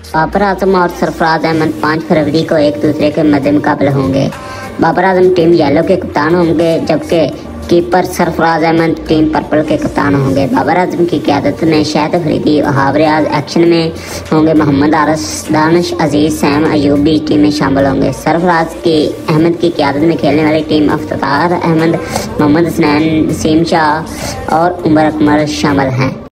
बाबर आजम और सरफराज अहमद 5 फरवरी को एक दूसरे के मद्दे मुकाबले होंगे। बाबर आजम टीम येलो के कप्तान होंगे, जबकि keeper Sarfaraz Ahmed team purple के कप्तान होंगे। बाबर आजम की क़यादत में शाहिद अफरीदी वहाब रियाज एक्शन में होंगे। मोहम्मद आरस, दानिश अजीज, सैम अयूब भी टीम में शामिल होंगे। सरफराज अहमद की क़यादत में खेलने वाली टीम अफ्तार अहमद, मोहम्मद हसनैन, नसीम शाह और उमर अकमल शामिल हैं।